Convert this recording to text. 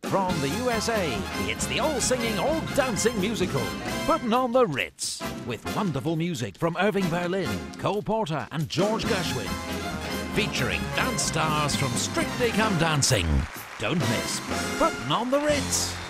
From the USA, it's the all-singing, all-dancing musical, Puttin On The Ritz, with wonderful music from Irving Berlin, Cole Porter and George Gershwin. Featuring dance stars from Strictly Come Dancing. Don't miss Puttin On The Ritz.